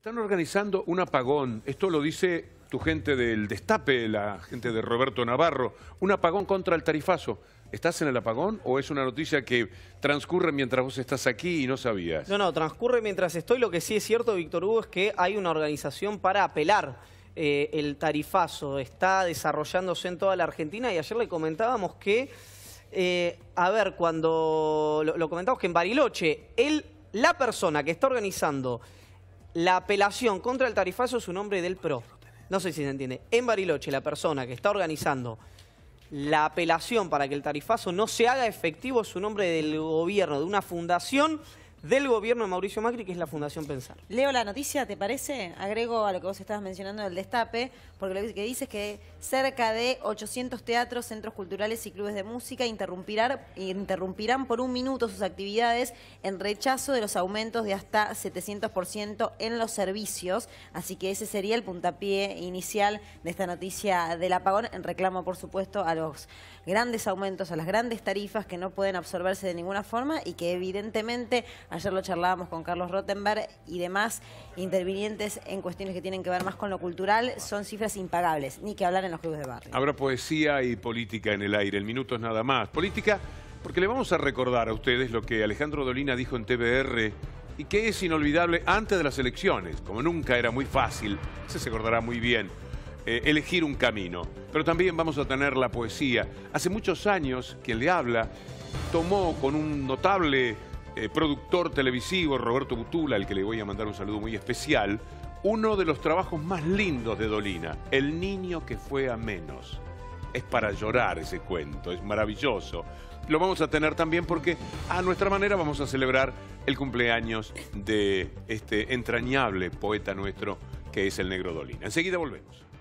Están organizando un apagón, esto lo dice tu gente del Destape, la gente de Roberto Navarro, un apagón contra el tarifazo. ¿Estás en el apagón o es una noticia que transcurre mientras vos estás aquí y no sabías? No, transcurre mientras estoy. Lo que sí es cierto, Víctor Hugo, es que hay una organización para apelar el tarifazo. Está desarrollándose en toda la Argentina y ayer le comentábamos que, cuando lo comentamos que en Bariloche, la persona que está organizando la apelación contra el tarifazo es un hombre del PRO. No sé si se entiende. En Bariloche, la persona que está organizando la apelación para que el tarifazo no se haga efectivo es un hombre del gobierno, de una fundación del gobierno de Mauricio Macri, que es la Fundación Pensar. Leo la noticia, ¿te parece? Agrego a lo que vos estabas mencionando del Destape, porque lo que dice es que cerca de 800 teatros, centros culturales y clubes de música interrumpirán por 1 minuto sus actividades en rechazo de los aumentos de hasta 700% en los servicios. Así que ese sería el puntapié inicial de esta noticia del apagón, en reclamo, por supuesto, a los grandes aumentos, a las grandes tarifas que no pueden absorberse de ninguna forma y que evidentemente, ayer lo charlábamos con Carlos Rottenberg y demás intervinientes en cuestiones que tienen que ver más con lo cultural, son cifras impagables, ni que hablar en los clubes de barrio. Habrá poesía y política en el aire, el minuto es nada más. Política, porque le vamos a recordar a ustedes lo que Alejandro Dolina dijo en TVR y que es inolvidable antes de las elecciones. Como nunca era muy fácil, se acordará muy bien, elegir un camino. Pero también vamos a tener la poesía. Hace muchos años, quien le habla, tomó con un notable productor televisivo, Roberto Butula, al que le voy a mandar un saludo muy especial, uno de los trabajos más lindos de Dolina, El niño que fue a menos. Es para llorar ese cuento, es maravilloso. Lo vamos a tener también porque a nuestra manera vamos a celebrar el cumpleaños de este entrañable poeta nuestro que es el Negro Dolina. Enseguida volvemos.